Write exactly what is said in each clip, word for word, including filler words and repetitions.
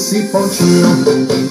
desse pontinho.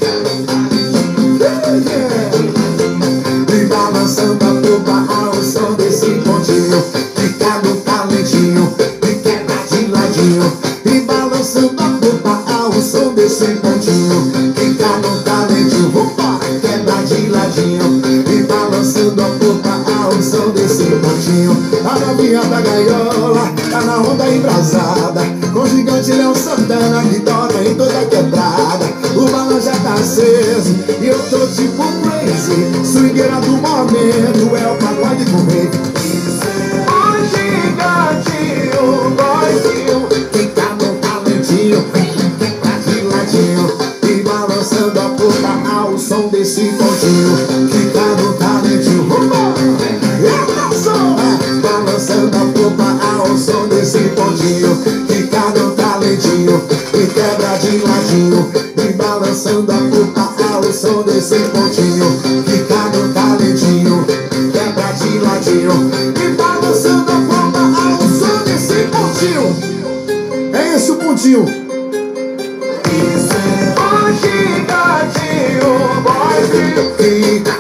E balançando a polpa ao som desse pontinho. Fica no talentinho e quebra de ladinho. E balançando a polpa ao som desse pontinho. Fica no talentinho, vambora, quebra de ladinho. E balançando a polpa ao som desse pontinho. A novinha da gaiola tá na onda embrasada, com o gigante Léo Santana que toca em toda quebrada. O balão já tá aceso e eu tô tipo crazy. Swingueira do momento é o pagode com rave. O gigante, o boizinho, fica no talentinho, fica de ladinho. E balançando a polpa ao som desse pontinho. Fica no talentinho, vambora, é o som, é. Balançando a polpa ao som desse pontinho. Fica no talentinho e quebra de ladinho. E balançando a polpa ao som desse pontinho. Fica no talentinho, quebra de ladinho. E balançando a polpa ao som desse pontinho. É esse o pontinho. Isso é o gigantinho, boyzinho. Fica